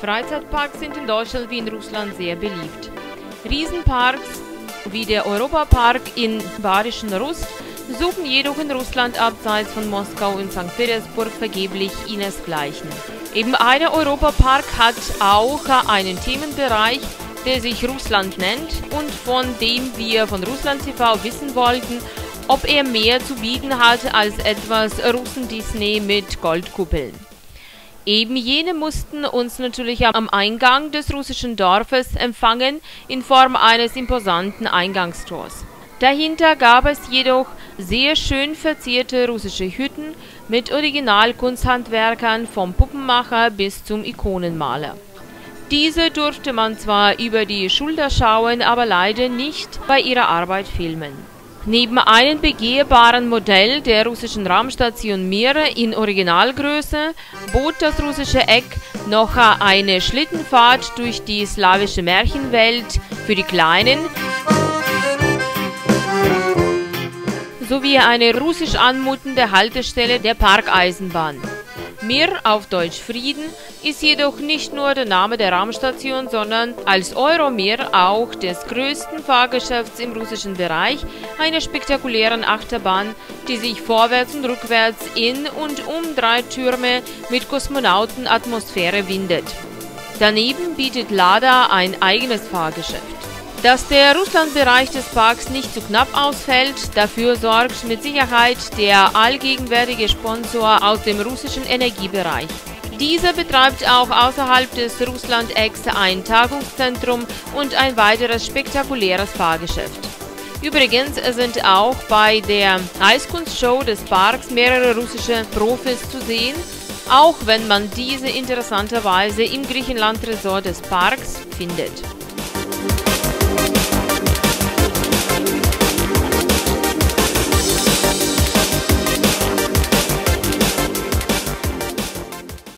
Freizeitparks sind in Deutschland wie in Russland sehr beliebt. Riesenparks wie der Europapark in Bayerischen Rust suchen jedoch in Russland abseits von Moskau und St. Petersburg vergeblich ihresgleichen. Eben einer Europapark hat auch einen Themenbereich, der sich Russland nennt und von dem wir von Russland TV wissen wollten, ob er mehr zu bieten hat als etwas Russen-Disney mit Goldkuppeln. Eben jene mussten uns natürlich am Eingang des russischen Dorfes empfangen in Form eines imposanten Eingangstors. Dahinter gab es jedoch sehr schön verzierte russische Hütten mit Originalkunsthandwerkern vom Puppenmacher bis zum Ikonenmaler. Diese durfte man zwar über die Schulter schauen, aber leider nicht bei ihrer Arbeit filmen. Neben einem begehbaren Modell der russischen Raumstation Mir in Originalgröße bot das russische Eck noch eine Schlittenfahrt durch die slawische Märchenwelt für die Kleinen sowie eine russisch anmutende Haltestelle der Parkeisenbahn. Mir, auf Deutsch Frieden, ist jedoch nicht nur der Name der Raumstation, sondern als Euromir auch des größten Fahrgeschäfts im russischen Bereich einer spektakulären Achterbahn, die sich vorwärts und rückwärts in und um 3 Türme mit Kosmonautenatmosphäre windet. Daneben bietet Lada ein eigenes Fahrgeschäft. Dass der Russlandbereich des Parks nicht zu knapp ausfällt, dafür sorgt mit Sicherheit der allgegenwärtige Sponsor aus dem russischen Energiebereich. Dieser betreibt auch außerhalb des Russland-Ecks ein Tagungszentrum und ein weiteres spektakuläres Fahrgeschäft. Übrigens sind auch bei der Eiskunstshow des Parks mehrere russische Profis zu sehen, auch wenn man diese interessanterweise im Griechenland-Resort des Parks findet.